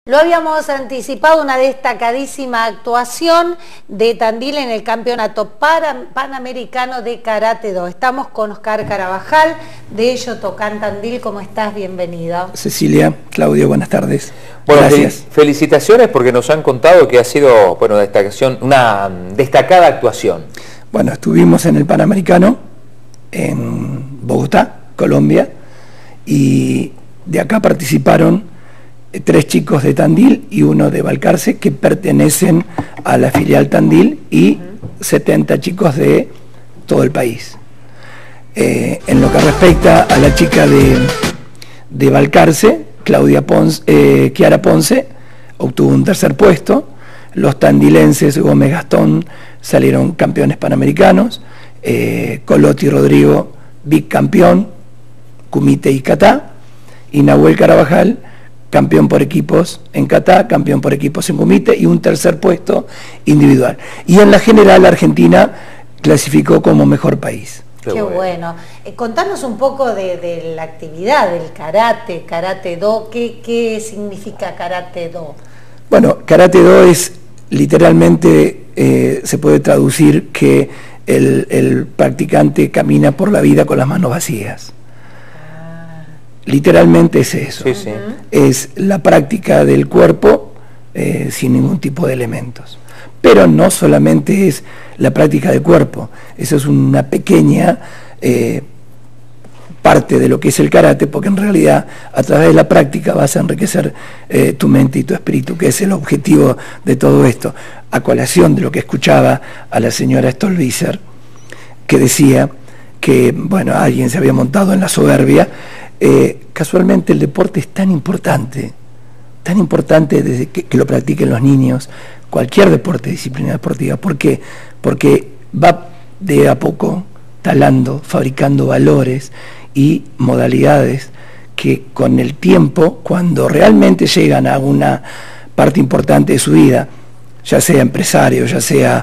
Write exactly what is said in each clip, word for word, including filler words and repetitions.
Lo habíamos anticipado, una destacadísima actuación de Tandil en el Campeonato Panamericano de Karate Do. Estamos con Oscar Carabajal, de Shotokan Tandil. ¿Cómo estás? Bienvenido. Cecilia, Claudio, buenas tardes. Bueno, gracias. Felicitaciones porque nos han contado que ha sido bueno, destacación, una destacada actuación. Bueno, estuvimos en el Panamericano, en Bogotá, Colombia, y de acá participaron tres chicos de Tandil y uno de Balcarce que pertenecen a la filial Tandil y setenta chicos de todo el país. Eh, en lo que respecta a la chica de, de Balcarce, Claudia Ponce, eh, Kiara Ponce, obtuvo un tercer puesto. Los tandilenses Gómez Gastón salieron campeones panamericanos, eh, Colotti Rodrigo, bicampeón, Kumite y Kata, y Nahuel Carabajal, campeón por equipos en Kata, campeón por equipos en Kumite y un tercer puesto individual. Y en la general Argentina clasificó como mejor país. Qué, Qué bueno. bueno. Eh, contanos un poco de, de la actividad del karate, Karate Do. ¿Qué, qué significa Karate Do? Bueno, Karate Do es literalmente, eh, se puede traducir que el, el practicante camina por la vida con las manos vacías. Literalmente es eso, sí, sí. Es la práctica del cuerpo eh, sin ningún tipo de elementos. Pero no solamente es la práctica del cuerpo, eso es una pequeña eh, parte de lo que es el karate, porque en realidad a través de la práctica vas a enriquecer eh, tu mente y tu espíritu, que es el objetivo de todo esto. A colación de lo que escuchaba a la señora Stolbizer, que decía que, bueno, alguien se había montado en la soberbia. Eh, casualmente el deporte es tan importante, tan importante desde que, que lo practiquen los niños, cualquier deporte, disciplina deportiva. ¿Por qué? Porque va de a poco talando, fabricando valores y modalidades que con el tiempo, cuando realmente llegan a una parte importante de su vida, ya sea empresario, ya sea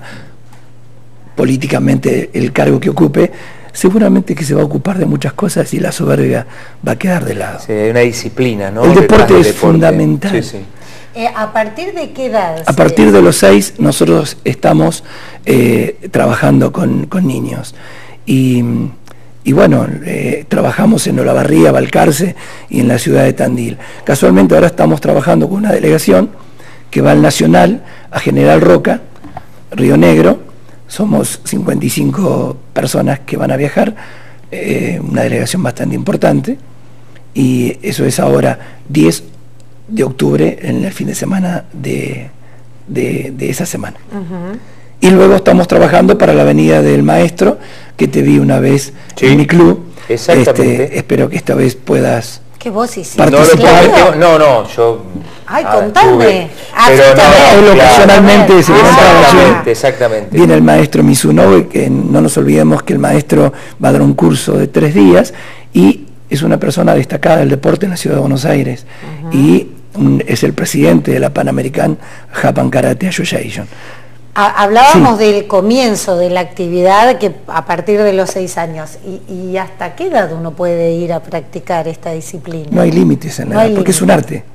políticamente el cargo que ocupe, seguramente que se va a ocupar de muchas cosas y la soberbia va a quedar de lado. Sí, hay una disciplina, ¿no? El deporte es deporte. fundamental. Sí, sí. Eh, ¿A partir de qué edad? A partir de los seis nosotros estamos eh, trabajando con, con niños. Y, y bueno, eh, trabajamos en Olavarría, Balcarce y en la ciudad de Tandil. Casualmente ahora estamos trabajando con una delegación que va al Nacional, a General Roca, Río Negro. Somos cincuenta y cinco personas que van a viajar, eh, una delegación bastante importante, y eso es ahora diez de octubre, en el fin de semana de, de, de esa semana. Uh-huh. Y luego estamos trabajando para la Avenida del Maestro, que te vi una vez sí, en mi club. Exactamente. Este, espero que esta vez puedas ¿Qué vos hiciste? participar. No, no, no, yo... Ay, ah, contame. Ah, pero no, él ocasionalmente se exactamente, exactamente. Viene el maestro Mizuno, que no nos olvidemos que el maestro va a dar un curso de tres días y es una persona destacada del deporte en la ciudad de Buenos Aires. Uh-huh. Y un, es el presidente de la Pan American Japan Karate Association. Hablábamos sí. del comienzo de la actividad, que a partir de los seis años. ¿Y, y hasta qué edad uno puede ir a practicar esta disciplina? No hay límites en la no edad, porque límites. Es un arte.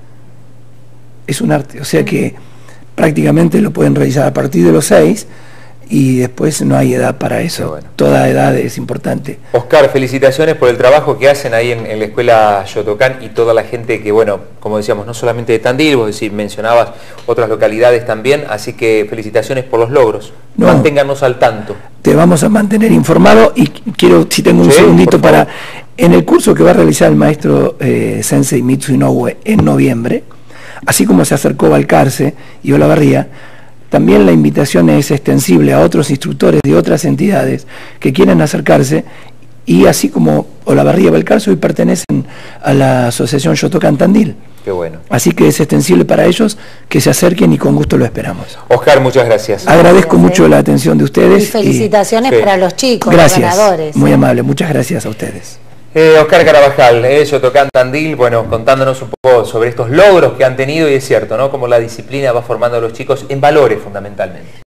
Es un arte, o sea que prácticamente lo pueden realizar a partir de los seis y después no hay edad para eso. Bueno. Toda edad es importante. Oscar, felicitaciones por el trabajo que hacen ahí en, en la escuela Shotokan y toda la gente que, bueno, como decíamos, no solamente de Tandil, vos decís, mencionabas otras localidades también, así que felicitaciones por los logros. No, manténganos al tanto. Te vamos a mantener informado y quiero, si tengo un sí, segundito para... En el curso que va a realizar el maestro eh, Sensei Mitsu Inoue en noviembre, así como se acercó Balcarce y Olavarría, también la invitación es extensible a otros instructores de otras entidades que quieran acercarse, y así como Olavarría y Balcarce hoy pertenecen a la asociación Shotokan Tandil. Qué bueno. Así que es extensible para ellos, que se acerquen y con gusto lo esperamos. Oscar, muchas gracias. Agradezco gracias, mucho eh. la atención de ustedes. Y felicitaciones y... para los chicos, gracias, los ganadores. Muy ¿eh? amable, muchas gracias a ustedes. Eh, Oscar Carabajal, eh, Shotokan Tandil, bueno, contándonos un poco sobre estos logros que han tenido, y es cierto, ¿no? Cómo la disciplina va formando a los chicos en valores fundamentalmente.